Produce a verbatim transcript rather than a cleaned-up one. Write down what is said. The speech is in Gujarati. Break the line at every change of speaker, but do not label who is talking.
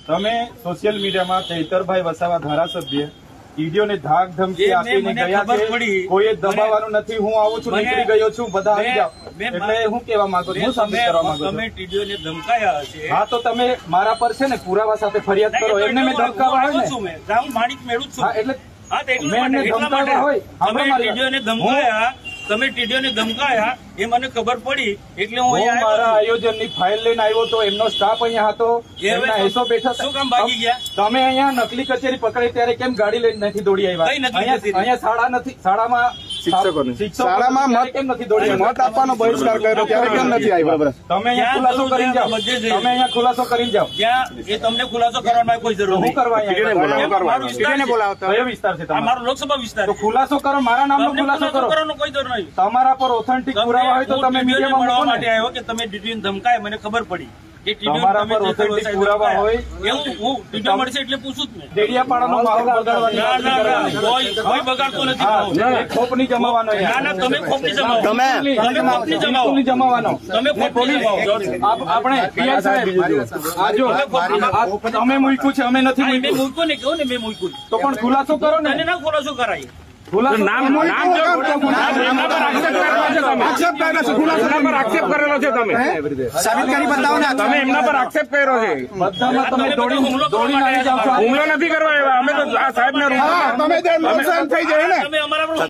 તમે સોશિયલ મીડિયામાં ચૈતરભાઈ વસાવા ધારાસભ્ય ઈડીઓને ધાક ધમકી આપીને ગયા છે, કોઈ દબાવવાનું નથી, હું આવું છું, નીકળી ગયો છું, બધા આવી જાઓ, એટલે હું કેવા માંગુ છું, હું સાબિત કરવા માંગુ છું.
તમે ટીડીઓને ધમકાયા હશે.
હા, તો તમે મારા પર છે ને પુરાવા સાથે ફરિયાદ કરો. એમને મેં ધમકાવા હોય ને,
રાહુલ માણિક મેળવું છું.
હા, એટલે
હા, તો એટલા
મેં
માટે
ધમકાવા હોય,
તમે ટીડીઓને ધમકાયા તમે ટીડીઓને ધમકાયા એ મને ખબર પડી, એટલે હું
હું મારા આયોજનની ફાઇલ લઈને આવ્યો તો એમનો સ્ટાફ અહીંયા હતો, એમના એસો બેઠા.
શું કામ ભાગી ગયા?
તમે અહીંયા નકલી કચેરી પકડી ત્યારે કેમ ગાડી લઈને નથી દોડી આવ્યા? અહીંયા શાળા નથી, શાળામાં શિક્ષકોની શાળામાં મત કેમ નથી દોડી, મત આપવાનો બહિષ્કાર કર્યો ત્યારે કેમ નથી આવ્યા? તમે અહીંયા ખુલાસો કરીને જાઓ, તમે અહીંયા ખુલાસો કરીને જાઓ.
ત્યાં એ તમને ખુલાસો કરવાની કોઈ જરૂર
હું કરવા કયો વિસ્તાર છે?
મારો લોકસભા વિસ્તાર.
તો ખુલાસો કરો, મારા નામનો ખુલાસો કરો.
કોઈ જરૂર નહીં.
તમારા પર ઓથેન્ટિક પુરાવા હોય તો તમે મીડિયામાં
મળવા માટે આવ્યો કે તમે ડીડીઓને ધમકાય, મને ખબર પડી.
તમારા પર ઓથેન્ટિક પુરાવા હોય
એવું હું ડીડીઓ મળશે એટલે પૂછું જ ને.
ડેડિયાપાડાનો માહોલ બગાડવાની
કોઈ બગાડતો નથી.
ખોપ નહીં જમાવાનો.
ના ના, તમે ખોપ નહીં જમાવો.
તમે
ખોપ નહીં જમાવો.
જમાવાનો.
તમે ખોપ નહીં જમાવો.
આપણે પીઆઈ સાહેબ આ જો તમે મૂક્યું છે, અમે નથી
મેં મૂક્યું ને, કેવું ને મેં મૂક્યું.
તો પણ ખુલાસો કરો ને.
ના ખુલાસો કરાય.
નામ આક્ષેપ કરેલો છે, તમે
સાબિત કરી બતાવો ને.
તમે એમના પર આક્ષેપ કર્યો છે.
બધામાં તમે દોડી દોડીને આવી જાવ છો.
હુમલો નથી કરવા આવ્યા અમે તો આ સાહેબ ને
તમે અમારા